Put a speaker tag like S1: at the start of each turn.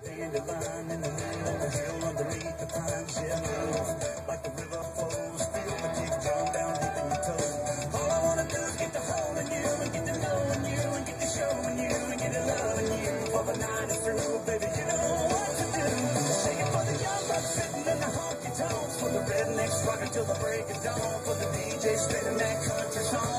S1: Dandelion in the middle of the hill underneath the pines, yeah, move like the river flows. Feel the kick drum down deep in your toes. All I wanna do is get to holding you and get to knowing you and get to showing you and get to loving you for the night is through, baby. You know what to do. Shake it for the young bucks sitting in the honky tonks, for the rednecks rocking till the break of dawn, for the DJ spinning that country song.